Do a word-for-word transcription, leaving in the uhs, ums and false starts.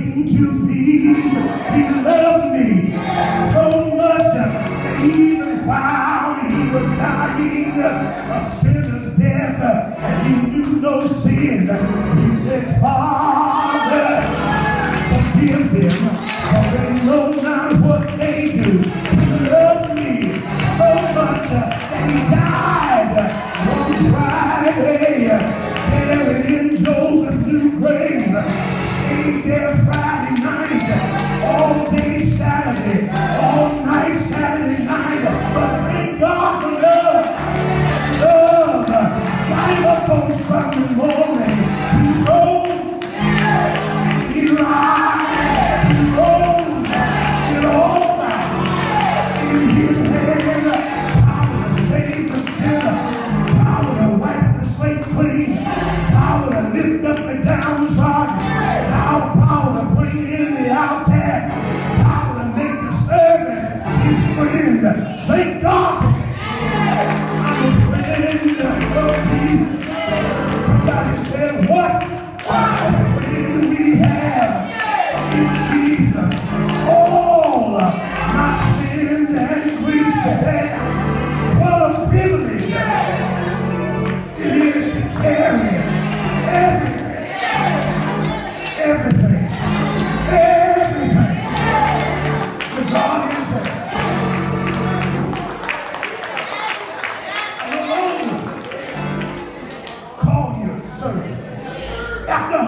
came to these. He loved me so much that even while he was dying a sinner's death, and he knew no sin, he said, Father, forgive them, for they know not what they do. He loved me so much that he died one Friday, buried in Joseph's new grave, stayed there Friday night, all day Saturday, all night Saturday night. But thank God for love, love got him up on Sunday morning. He rose, and he rise, he rose, and all that in his hand, power to save the sinner, power to wipe the slate clean, power to lift up the downtrodden, power to bring in the outcast, power to make the servant his friend. Thank God I'm a friend of Jesus. Somebody said, what a friend we have in Jesus. All my sins and griefs to bear. What a privilege it is to carry everything, everything, everything to God in prayer. And alone call you servant. After